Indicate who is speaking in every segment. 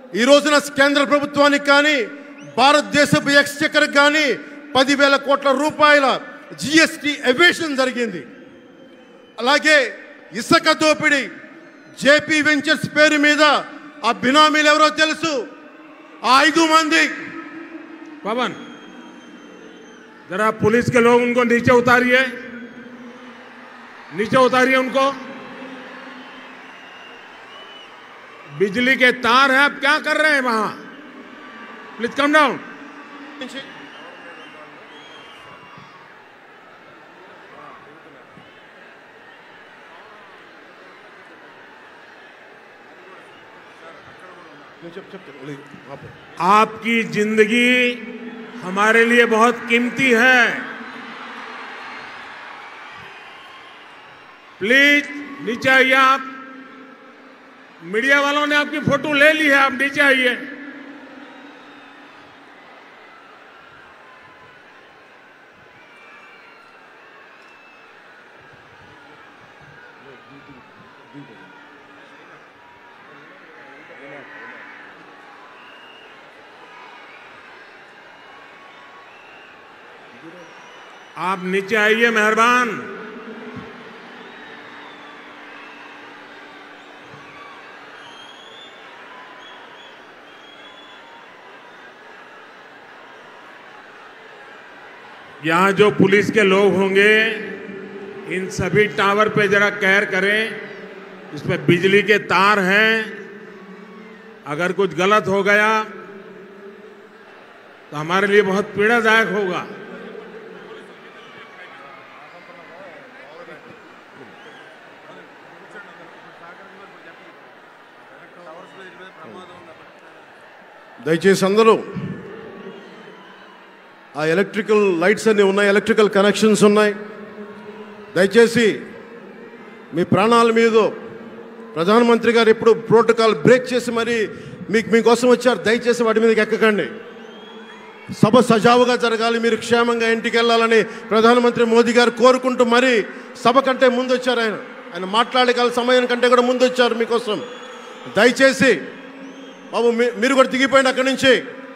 Speaker 1: ఈ రోజున కేంద్ర ప్రభుత్వానికి కానీ భారతదేశపు ఎక్స్చెక్కర్ కానీ 10,000 కోట్ల రూపాయల జిఎస్టీ ఎవేషన్ జరిగింది. అలాగే ఇసుక దోపిడీ, జేపీ వెంచర్స్ పేరు మీద ఆ బినామీలు ఎవరో తెలుసు. ఆ 5 మంది
Speaker 2: पवन जरा पुलिस के लोग उनको नीचे उतारिए उनको। बिजली के तार हैं, आप क्या कर रहे हैं वहां? Please come down. आपकी जिंदगी हमारे लिए बहुत कीमती है। प्लीज नीचे आइए। आप मीडिया वालों ने आपकी फोटो ले ली है, आप नीचे आइए। आप नीचे आइए, मेहरबान। यहां जो पुलिस के लोग होंगे, इन सभी टावर पे जरा केयर करें। इसमें बिजली के तार हैं, अगर कुछ गलत हो गया तो हमारे लिए बहुत पीड़ादायक होगा।
Speaker 1: దయచేసి అందరూ ఆ ఎలక్ట్రికల్ లైట్స్ అన్నీ ఉన్నాయి, ఎలక్ట్రికల్ కనెక్షన్స్ ఉన్నాయి. దయచేసి మీ ప్రాణాల మీద ప్రధానమంత్రి గారు ఎప్పుడు ప్రోటోకాల్ బ్రేక్ చేసి మరి మీకోసం వచ్చారు. దయచేసి వాటి మీదకి ఎక్కకండి. సభ సజావుగా జరగాలి, మీరు క్షేమంగా ఇంటికి వెళ్ళాలని ప్రధానమంత్రి మోదీ గారు కోరుకుంటూ మరి సభ కంటే ముందు వచ్చారు. ఆయన మాట్లాడగల సమయం కంటే కూడా ముందు వచ్చారు మీకోసం. దయచేసి బాబు మీరు కూడా దిగిపోయింది అక్కడి నుంచి.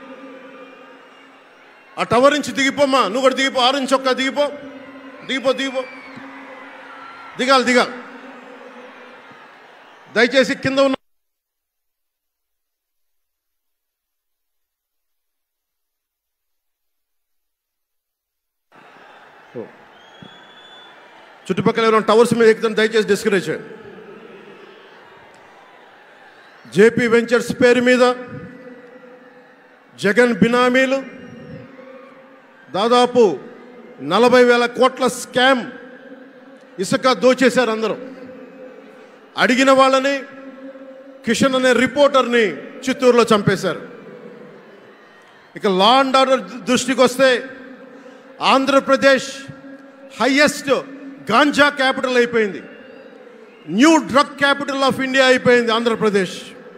Speaker 1: ఆ టవర్ నుంచి దిగిపోమ్మా, నువ్వు కూడా దిగిపో. 6 నుంచి ఒక్క దిగిపో. దిగాలి. దయచేసి కింద ఉన్న చుట్టుపక్కల ఎవరైనా టవర్స్ మీద ఎక్కుతాను దయచేసి డిస్కరేజ్ చేయండి. జేపీ వెంచర్స్ పేరు మీద జగన్ బినామీలు దాదాపు 40,000 కోట్ల స్కామ్ ఇసుక దోచేశారు. అందరూ అడిగిన వాళ్ళని, కిషన్ అనే రిపోర్టర్ని చిత్తూరులో చంపేశారు. ఇక లా అండ్ ఆర్డర్ దృష్టికి వస్తే ఆంధ్రప్రదేశ్ హైయెస్ట్ గాంజా క్యాపిటల్ అయిపోయింది. New drug capital of India అయిపోయింది ఆంధ్రప్రదేశ్.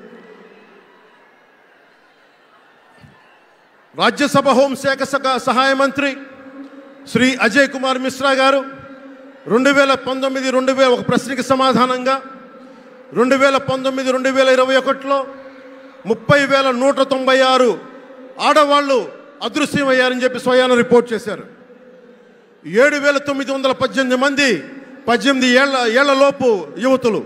Speaker 1: రాజ్యసభ హోంశాఖ సహాయ మంత్రి శ్రీ అజయ్ కుమార్ మిశ్రా గారు 2019 ఒక ప్రశ్నకి సమాధానంగా 2019-2021లో 30,196 ఆడవాళ్ళు అదృశ్యమయ్యారని చెప్పి స్వయాన రిపోర్ట్ చేశారు. 7,918 మంది 18 ఏళ్లలోపు యువతులు,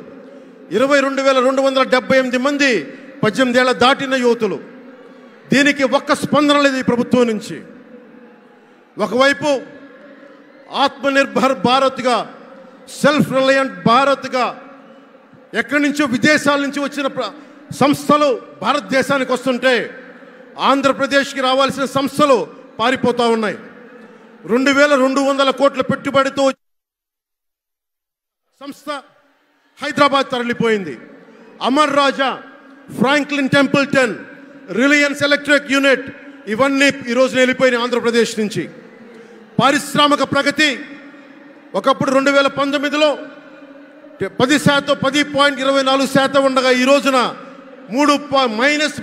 Speaker 1: 22,278 మంది 18 ఏళ్ల దాటిన యువతులు. దీనికి ఒక్క స్పందన లేదు ఈ ప్రభుత్వం నుంచి. ఒకవైపు ఆత్మనిర్భర్ భారత్గా, సెల్ఫ్ రిలయంట్ భారత్గా ఎక్కడి నుంచో విదేశాల నుంచి వచ్చిన సంస్థలు భారతదేశానికి వస్తుంటే ఆంధ్రప్రదేశ్కి రావాల్సిన సంస్థలు పారిపోతూ ఉన్నాయి. 2,200 కోట్ల పెట్టుబడితో సంస్థ హైదరాబాద్ తరలిపోయింది. Amar Raja, Franklin Templeton, Reliance electric unit ఇవన్నీ ఈరోజు వెళ్ళిపోయినాయి ఆంధ్రప్రదేశ్ నుంచి. పారిశ్రామిక ప్రగతి ఒకప్పుడు 2019లో 10%, 10.24% ఉండగా ఈ రోజున -3.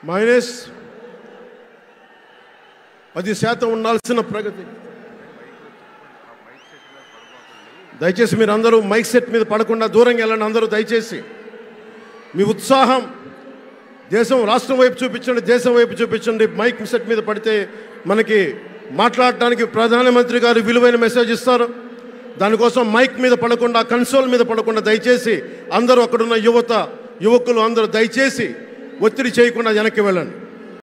Speaker 1: -10% ఉండాల్సిన ప్రగతి. దయచేసి మీరు అందరూ మైక్ సెట్ మీద పడకుండా దూరంగా వెళ్ళండి. అందరూ దయచేసి మీ ఉత్సాహం దేశం రాష్ట్రం వైపు చూపించండి, దేశం వైపు చూపించండి. మైక్ సెట్ మీద పడితే మనకి మాట్లాడటానికి ప్రధానమంత్రి గారు విలువైన మెసేజ్ ఇస్తారు. దానికోసం మైక్ మీద పడకుండా, కన్సోల్ మీద పడకుండా దయచేసి అందరూ అక్కడున్న యువకులు అందరూ దయచేసి ఒత్తిడి చేయకుండా వెనక్కి వెళ్ళండి.